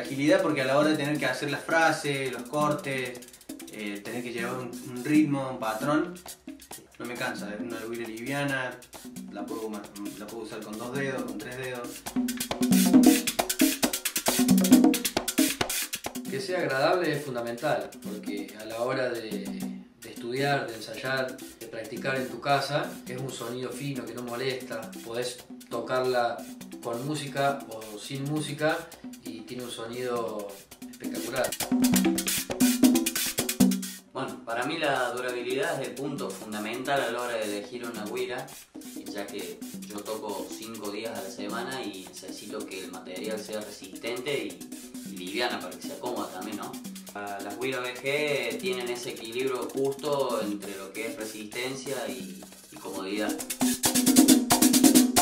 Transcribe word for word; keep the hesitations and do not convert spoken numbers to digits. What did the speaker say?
agilidad porque a la hora de tener que hacer las frases, los cortes, eh, tener que llevar un, un ritmo, un patrón, no me cansa. Es una güira liviana, la puedo, la puedo usar con dos dedos, con tres dedos. Que sea agradable es fundamental, porque a la hora de, de estudiar, de ensayar, de practicar en tu casa, es un sonido fino que no molesta, podés tocarla con música o sin música y tiene un sonido espectacular. Bueno, para mí la durabilidad es el punto fundamental a la hora de elegir una güira, ya que yo toco cinco días a la semana y necesito que el material sea resistente y, y liviana para que sea cómoda también, ¿no? Las güiras B G tienen ese equilibrio justo entre lo que es resistencia y, y comodidad.